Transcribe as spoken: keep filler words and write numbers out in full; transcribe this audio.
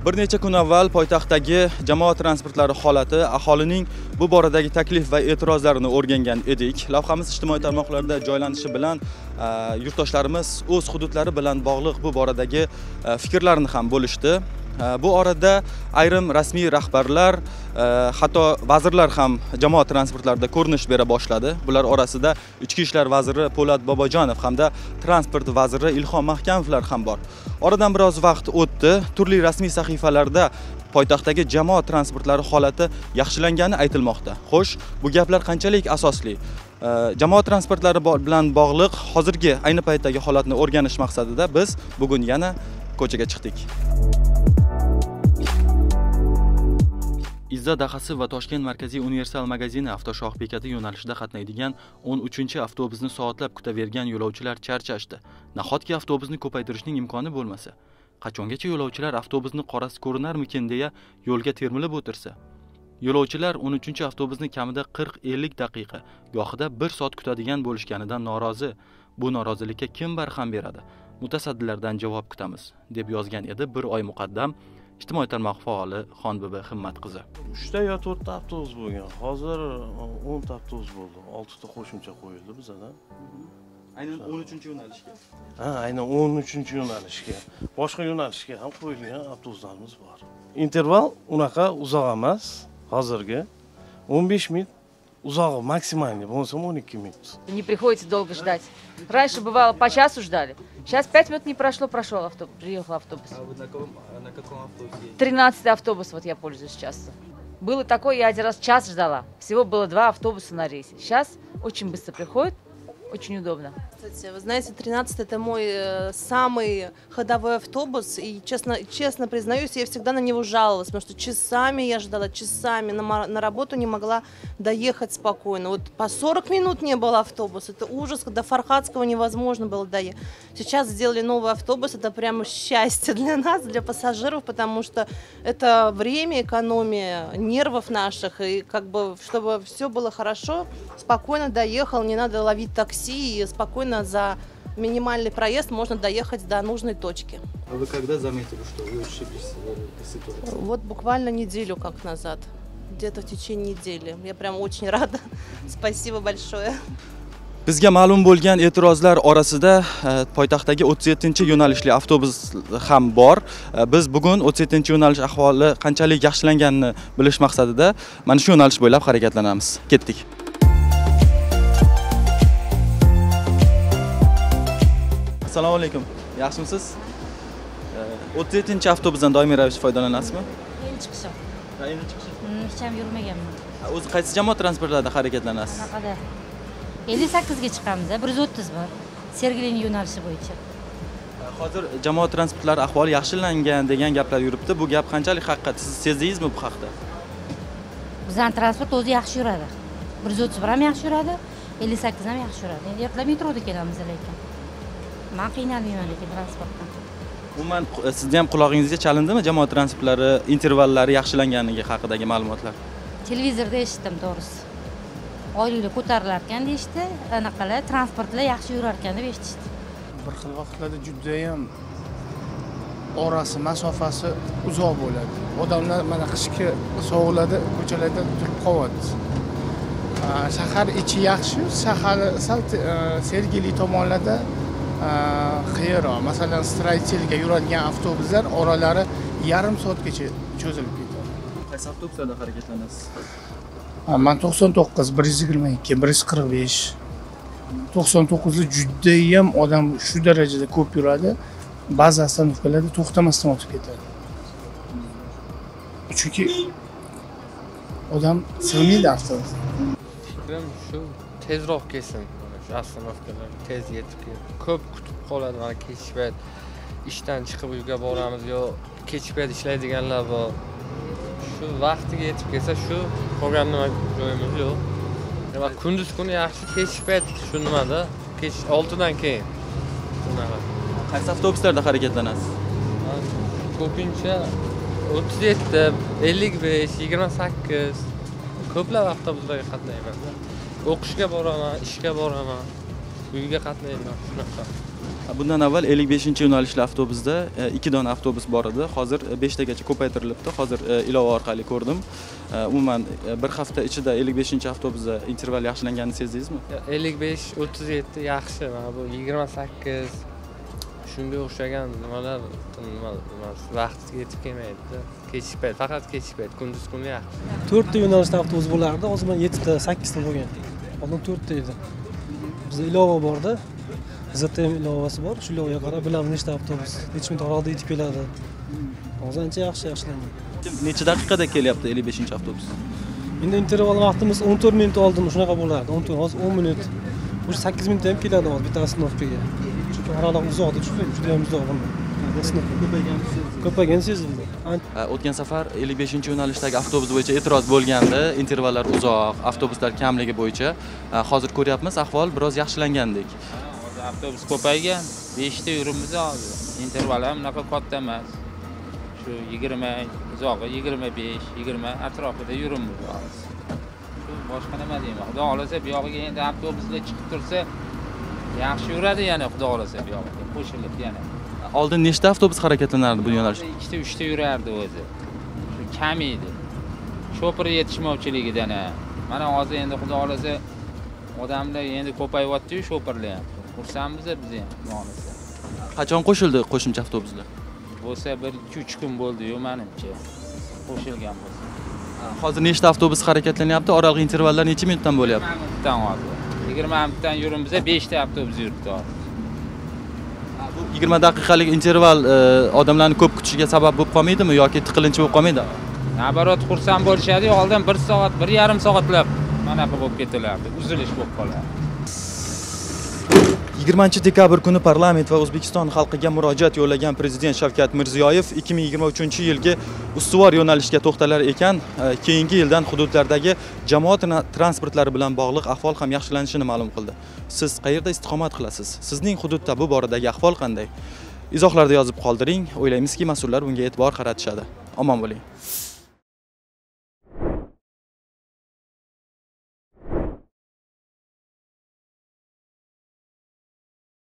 Bir necha kun avval poytaxtdagi jamoat transportlari holati, aholining bu boradagi taklif va e'tirozlarini o'rgangan edik. Lavhamiz ijtimoiy tarmoqlarda joylanishi bilan yurtdoshlarimiz o'z hududlari bilan bog'liq bu boradagi fikrlarini ham bo'lishdi. Bu orada ayrim rasmiy rahbarlar, hatto vazirlar ham jamoat transportlarida ko'rinish bera boshladi. Bular orasida Ichki ishlar vaziri Po'lat Bobojonov hamda transport vaziri Ilhom Mahkamovlar ham bor. Oradan biroz vaqt o'tdi. Turli rasmiy sahifalarda poytaxtdagi jamoat transportlari holati yaxshilangani aytilmoqda. Xo'sh, bu gaplar qanchalik asosli? Jamoat transportlari bilan bog'liq hozirgi ayni paytdagi holatni o'rganish maqsadida biz bugun yana ko'chaga chiqdik. Izzat dahasi va Toshkent markaziy universal magazini avtoshoh bekati yo'nalishida qatnaydigan o'n uchinchi avtobusni soatlab kutavergan yo'lovchilar charchashdi. Nahotki avtobusni ko'paytirishning imkoni bo'lmasa, qachongacha yo'lovchilar avtobusni qorasi ko'rinarmikin deya yo'lga termilib o'tirsa? Yo'lovchilar o'n uchinchi avtobusni kamida qirq ellik daqiqa, gohida bir soat kutadigan bo'lishganidan norozi. Bu norozilikka kim barham beradi? Mutasaddilardan javob kutamiz, deb yozgan edi bir oy muqaddam ijtimoiy tarmoq faoli Xonbibi Himmat qizi. uchta yo to'rtta avtobus bo'lgan. Hozir o'nta avtobus bo'ldi. oltita qo'shimcha qo'yildi bizada. Aynan o'n uchinchi yo'nalishga. Ha, aynan o'n uchinchi yo'nalishga. Boshqa yo'nalishga ham qo'yilgan avtobuslarimiz bor. Interval unaqa uzoq emas. Hozirgi o'n besh minut uzog'i maksimalni bo'lsa o'n ikki minut. Не приходится долго ждать. Раньше бывало по часу ждали. Сейчас пять минут не прошло, прошел автобус, приехал автобус. А вы на каком, на каком автобусе? тринадцатый автобус, вот я пользуюсь часто. Было такое, я один раз час ждала. Всего было два автобуса на рейсе. Сейчас очень быстро приходит, очень удобно. Кстати, вы знаете, тринадцатый это мой э, самый ходовой автобус, и честно, честно признаюсь, я всегда на него жаловалась, потому что часами я ждала, часами на, на работу не могла доехать спокойно. Вот по сорок минут не было автобуса, это ужас, до Фархадского невозможно было доехать. Сейчас сделали новый автобус, это прямо счастье для нас, для пассажиров, потому что это время, экономия нервов наших, и как бы, чтобы все было хорошо, спокойно доехал, не надо ловить такси, и спокойно за минимальный проезд можно доехать до нужной точки. А вы когда заметили, что вы ошиблись в ситуации? Вот буквально неделю как назад, где-то в течение недели. Я прям очень рада. Спасибо большое. Bizga ma'lum bo'lgan e'tirozlar orasida poytaxtdagi o'ttiz yettinchi yo'nalishli avtobus ham bor. Biz bugun o'ttiz yettinchi yo'nalish ahvoli qanchalik yaxshilanganini bilish maqsadida mana shu yo'nalish bo'ylab harakatlanamiz. Ketdik. Assalomu alaykum. Yaxshimisiz? o'ttiz yettinchi avtobusdan doimiy ravishda foydalanasizmi? Endi chiqishim. Ha, endi chiqishim. Hech ham yurmaganman. O'zi qaysi jamoat transportlarida harakatlanasiz? Qanaqada? ellik sakkizga chiqamiz, bir yuz o'ttiz bor. Sergeli yo'nalishi bo'yicha. Hozir jamoat transportlari ahvoli yaxshilangan degan gaplar yuribdi. Bu gap qanchalik haqiqat? Siz sezdingizmi bu haqda? Bizning transport o'zi yaxshi yuradi. bir yuz o'ttiz bir ham yaxshi yuradi, ellik sakkiz ham yaxshi yuradi. Endi ertalab metroda kelamiz lekin. Men qiynalmayman lekin transportdan. Umuman sizni ham qulog'ingizga chalindimi jamoat transportlari intervallari yaxshilanganligi haqidagi ma'lumotlar? Televizorda eshitdim to'g'risi. Oyliklar ko'tarilar ekan deyishdi, anaqalar transportlar yaxshi yurar ekan deb eshitishdi. Bir xil vaqtlarda juda ham orasi, masofasi uzoq bo'ladi. Odamlar mana qishki sovuqlarda ko'chalarda turib qoladi. Shahar ichi yaxshi, shahar sal Sergeli tomonlarda qiyinroq. Masalan, Straytelga yuradigan avtobuslar oralari yarim soatgacha cho'zilib ketadi. Qaysi avtobuslarda harakatlanasiz? Men to'qson to'qqiz, bir yuz yigirma ikki, bir yuz qirq besh. to'qson to'qqizda juda ham odam shu darajada ko'p yuradi. Ba'zi ostanovkalarda to'xtamasdan o'tib ketadi. Chunki odam sig'maydi avtobusga. Fikrim shu, tezroq kelsin. Shu ostanovkalar tez yetib kelib, ko'p kutib qoladi. Mana kechki payt ishdan chiqib uyga boramiz yo kechki payt ishlaydiganlar bor. Shu vaqtiga yetib kelsa, shu qolgan nima joyimiz yo'q. Va kunduz kuni yaxshi, kechki payt shu nimada, kech oltidan keyin. Qaysi avtobuslarda harakatlanasiz? Ko'pincha o'ttiz yetti, ellik besh, yigirma sakkiz ko'plab avtobuslarga qatnayman. O'qishga boraman, ishga boraman, uyga qatnayman, shunaqa. Bundan avval ellik beshinchi yo'nalishli avtobusda ikki dona avtobus bor edi. Hozir besh tagacha ko'paytirilibdi. Hozir ilova orqali ko'rdim. Umuman bir hafta ichida ellik beshinchi avtobusda interval yaxshilanganini sezdingizmi? ellik besh o'ttiz yetti yaxshi. Mana bu yigirma sakkiz shunga o'xshagan nimalar vaqtga yetib kelmaydi. Kechki payt, faqat kechki payt, kunduz kuni yaxshi. to'rtta yo'nalishda avtobus bo'lardi, hozir mana yettita, sakkizta bo'lgan. Oldin to'rtta edi. Bizda ilova borda. Z T M ilovasi bor. Shu ilovaga qarab bilamiz nechta avtobus, necha minut oraliqda yetib keladi. Hozir ancha yaxshi yaxshilangan. Necha daqiqada kelyapti ellik beshinchi avtobus? Endi interval vaqtimiz o'n to'rt minut oldin shunaqa bo'lardi. o'n to'rt, hozir o'n minut. O'sha sakkiz minutda ham keladi hozir bitta oстановкаga. Chunki oraliq uzoqda, tushundingmi? Juda ham uzoq bunda. Ko'paygan sezildi. O'tgan safar ellik beshinchi yo'nalishdagi avtobus bo'yicha e'tiroz bo'lgandi, intervallar uzoq, avtobuslar kamligi bo'yicha. Hozir ko'ryapmiz, ahvol biroz yaxshilangandek. Avtobus ko'paygan, beshta yurimiz hozir. Interval ham unaqa katta emas. Shu yigirma, uzog'i yigirma besh, yigirma atrofida yurimiz bor. Shu boshqa nima deyman? Xudo xolasa bu yog'iga endi avtobuslar chiqib tursa, yaxshi yuradi yana Xudo xolasa bu yog'iga qo'shilib yana. Oldin nechta avtobus harakatlanardi bu yo'nalishda? ikkita, uchta yurardi o'zi. Shu kam edi. Shopir yetishmovchiligidan. Mana hozir endi Xudo xolasa odamlar endi ko'payyapti-yu, shopirlar ham. Xursandmiz biz ham, nonusi. Qachon qo'shildi qo'shimcha avtobuslar? Bo'lsa bir ikki uch kun bo'ldi-yu menimcha. Qo'shilgan bo'lsa. Hozir nechta avtobus harakatlanyapti? Oraliq intervallar necha minutdan bo'lyapti? minutdan hozir. yigirma minutdan yurimiz, beshta avtobus yuribdi hozir. Bu yigirma daqiqalik interval odamlarni ko'p kutishiga sabab bo'lib qolmaydimi yoki tiqilinch bo'lib qolmaydi? Nabarot xursand bo'lishadi, oldin bir soat, bir yarim soatlab manaqa bo'lib ketilardi, uzilish bo'lib qoladi. yigirmanchi dekabr kuni parlament va O'zbekiston xalqiga murojaat yo'llagan prezident Shavkat Mirziyoyev ikki ming yigirma uchinchi yilgi ustuvor yo'nalishga to'xtalar ekan, keyingi yildan hududlardagi jamoat transportlari bilan bog'liq ahvol ham yaxshilanishini ma'lum qildi. Siz qayerda istiqomat qilasiz? Sizning hududda bu boradagi ahvol qanday? Izohlarda yozib qoldiring. O'ylaymizki, mas'ullar bunga e'tibor qaratishadi. Omon bo'ling.